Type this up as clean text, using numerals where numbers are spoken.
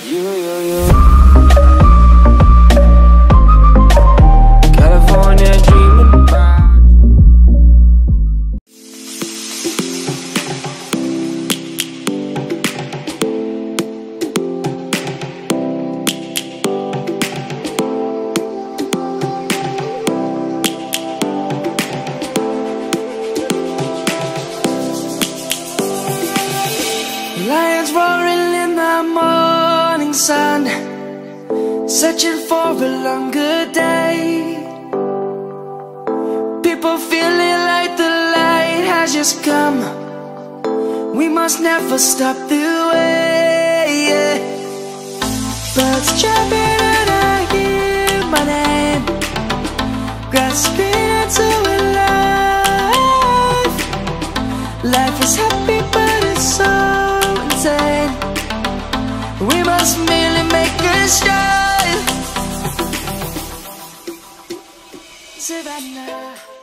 California dreaming about. Lions roaring in the morning sun, searching for a longer day. People feeling like the light has just come. We must never stop the way, yeah. Birds chirping and I hear my name, grasping into a life. Life is happy but it's so insane. We must merely make a start. Savannah.